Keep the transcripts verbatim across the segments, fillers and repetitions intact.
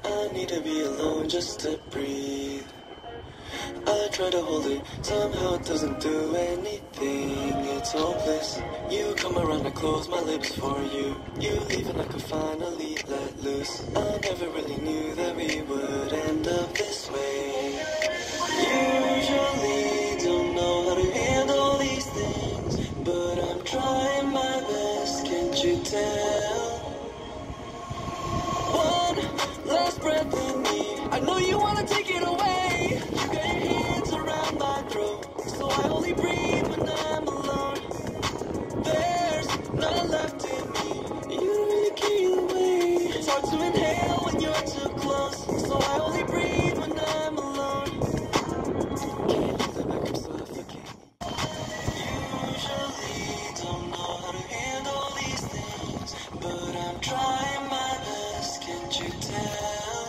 I need to be alone just to breathe. I try to hold it, somehow it doesn't do anything. It's hopeless. You come around, I close my lips for you. You leave and I could finally let loose. I never really knew that we would end up this way. Usually don't know how to handle these things, but I'm trying my best, can't you tell? One last breath in me, I know you wanna take it away. You got your hands around my throat, so I only breathe when I'm alone. There's none left in me, you don't really care the way. It's hard to inhale when you're too close, so I only breathe when I'm alone. Can't feel the back, I'm suffocating. Usually don't know how to handle these things, but I'm trying my best, can't you tell?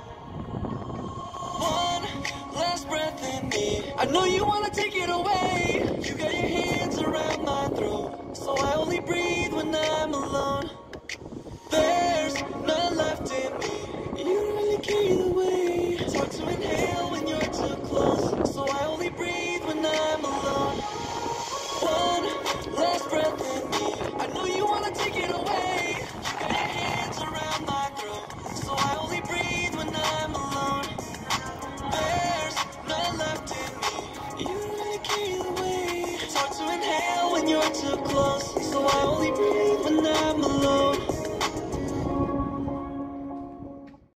One last breath in me, I know you wanna take it away. You got your hands around my throat, so I only breathe when I'm alone. There's none left in me, you don't really care either way. It's hard to inhale when you're too close, so I only breathe when I'm alone. One last breath in me, I know you wanna take it away. You got your hands around my throat, so I only breathe when I'm alone. There's none left in me, you don't really care either way. It's hard to inhale when you're too close, so I only breathe when I'm alone.